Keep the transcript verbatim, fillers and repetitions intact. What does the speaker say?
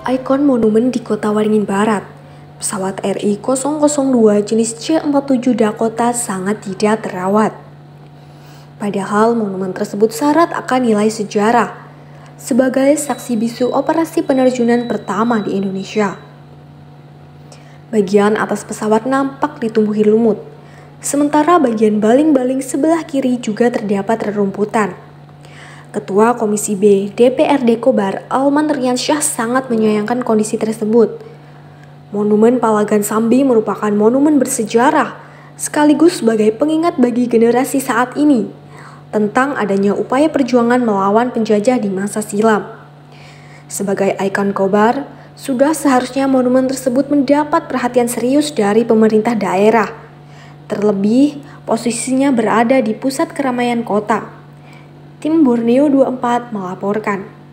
Ikon monumen di Kota Waringin Barat. Pesawat R I nol nol dua jenis C empat puluh tujuh Dakota sangat tidak terawat. Padahal monumen tersebut syarat akan nilai sejarah sebagai saksi bisu operasi penerjunan pertama di Indonesia. Bagian atas pesawat nampak ditumbuhi lumut, sementara bagian baling-baling sebelah kiri juga terdapat rerumputan. Ketua Komisi B D P R D Kobar, Alman Riansyah, sangat menyayangkan kondisi tersebut. Monumen Palagan Sambi merupakan monumen bersejarah, sekaligus sebagai pengingat bagi generasi saat ini tentang adanya upaya perjuangan melawan penjajah di masa silam. Sebagai ikon Kobar, sudah seharusnya monumen tersebut mendapat perhatian serius dari pemerintah daerah. Terlebih, posisinya berada di pusat keramaian kota. Tim Borneo dua puluh empat melaporkan.